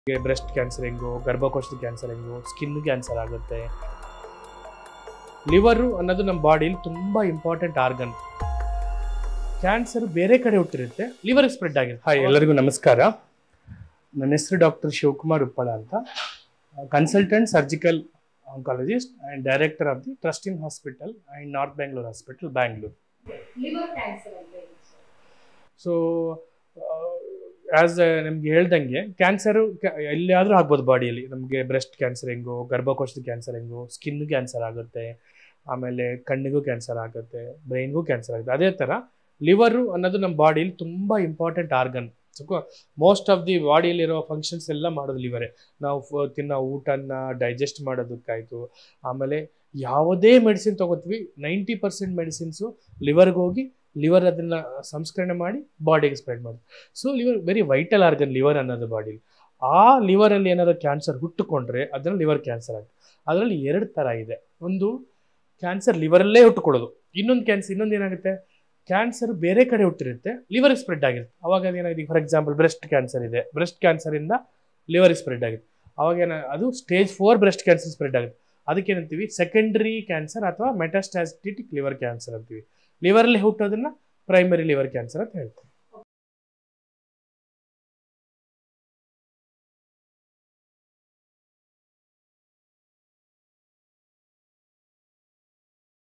Breast cancer ಹೆಂಗೋ, ಗರ್ಭಕೋಶದ cancer ಹೆಂಗೋ, ಸ್ಕಿನ್ ಕ್ಯಾನ್ಸರ್ ಆಗುತ್ತೆ. ಲಿವರು ಅನ್ನೋದು ನಮ್ಮ ಬಾಡಿಲಿ ತುಂಬ ಇಂಪಾರ್ಟೆಂಟ್ ಆರ್ಗನ್. ಕ್ಯಾನ್ಸರ್ ಬೇರೆ ಕಡೆ ಹುಟ್ಟಿರುತ್ತೆ, ಲಿವರ್ಗೆ ಸ್ಪ್ರೆಡ್ ಆಗಿದೆ. ಹಾಯ್, ಎಲ್ಲರಿಗೂ ನಮಸ್ಕಾರ. ನನ್ನ ಹೆಸರು ಡಾಕ್ಟರ್ ಶಿವಕುಮಾರ್ ಉಪ್ಪಳ ಅಂತ, consultant surgical oncologist and director of the ಟ್ರಸ್ಟಿನ್ hospital and north Bangalore hospital, Bangalore. Liver cancer ಅಂತ ಹೇಳಿ. ಸೊ ಆಸ್ ನಮ್ಗೆ ಹೇಳ್ದಂಗೆ ಕ್ಯಾನ್ಸರು ಎಲ್ಲಿಯಾದರೂ ಆಗ್ಬೋದು ಬಾಡಿಯಲ್ಲಿ. ನಮಗೆ ಬ್ರೆಸ್ಟ್ ಕ್ಯಾನ್ಸರ್ ಹೆಂಗೋ, ಗರ್ಭಕೋಶದ ಕ್ಯಾನ್ಸರ್ ಹೆಂಗೋ, ಸ್ಕಿನ್ ಕ್ಯಾನ್ಸರ್ ಆಗುತ್ತೆ, ಆಮೇಲೆ ಕಣ್ಣಿಗೂ ಕ್ಯಾನ್ಸರ್ ಆಗುತ್ತೆ, ಬ್ರೈನ್ಗೂ ಕ್ಯಾನ್ಸರ್ ಆಗುತ್ತೆ. ಅದೇ ಥರ ಲಿವರು ಅನ್ನೋದು ನಮ್ಮ ಬಾಡಿಲಿ ತುಂಬ important organ. So most of the ಬಾಡಿಯಲ್ಲಿರೋ ಫಂಕ್ಷನ್ಸ್ ಎಲ್ಲ ಮಾಡೋದು ಲಿವರೇ. ನಾವು ತಿನ್ನೋ ಊಟನ ಡೈಜೆಸ್ಟ್ ಮಾಡೋದಕ್ಕಾಯಿತು, ಆಮೇಲೆ ಯಾವುದೇ ಮೆಡಿಸಿನ್ ತೊಗೋತೀವಿ 90% ಮೆಡಿಸಿನ್ಸು ಲಿವರ್ಗೆ ಹೋಗಿ ಲಿವರ್ ಅದನ್ನು ಸಂಸ್ಕರಣೆ ಮಾಡಿ ಬಾಡಿಗೆ ಸ್ಪ್ರೆಡ್ ಮಾಡೋದು. So liver very vital organ liver ಅನ್ನೋದು ಬಾಡಿಲಿ. ಆ ಲಿವರಲ್ಲಿ ಏನಾದ್ರು ಕ್ಯಾನ್ಸರ್ ಹುಟ್ಟುಕೊಂಡ್ರೆ ಅದನ್ನು ಲಿವರ್ ಕ್ಯಾನ್ಸರ್ ಆಗುತ್ತೆ. ಅದರಲ್ಲಿ 2 ಥರ ಇದೆ. ಒಂದು ಕ್ಯಾನ್ಸರ್ ಲಿವರಲ್ಲೇ ಹುಟ್ಟುಕೊಳ್ಳೋದು, ಇನ್ನೊಂದು ಏನಾಗುತ್ತೆ, ಕ್ಯಾನ್ಸರ್ ಬೇರೆ ಕಡೆ ಹುಟ್ಟಿರುತ್ತೆ, ಲಿವರ್ಗೆ ಸ್ಪ್ರೆಡ್ ಆಗಿರುತ್ತೆ. ಅವಾಗ ಅದೇನಾಗಿದೆ, ಫಾರ್ ಎಕ್ಸಾಂಪಲ್ ಬ್ರೆಸ್ಟ್ ಕ್ಯಾನ್ಸರ್ ಇದೆ, ಬ್ರೆಸ್ಟ್ ಕ್ಯಾನ್ಸರಿಂದ ಲಿವರ್ಗೆ ಸ್ಪ್ರೆಡ್ ಆಗುತ್ತೆ. ಅವಾಗ ಅದು ಸ್ಟೇಜ್ 4 ಬ್ರೆಸ್ಟ್ ಕ್ಯಾನ್ಸರ್ ಸ್ಪ್ರೆಡ್ ಆಗುತ್ತೆ. ಅದಕ್ಕೇನಂತೀವಿ ಸೆಕೆಂಡ್ರಿ ಕ್ಯಾನ್ಸರ್ ಅಥವಾ ಮೆಟಾಸ್ಟಾಟಿಕ್ ಲಿವರ್ ಕ್ಯಾನ್ಸರ್ ಅಂತೀವಿ. ಲಿವರಲ್ಲಿ ಹುಟ್ಟೋದನ್ನ ಪ್ರೈಮರಿ ಲಿವರ್ ಕ್ಯಾನ್ಸರ್ ಅಂತ ಹೇಳ್ತೀವಿ.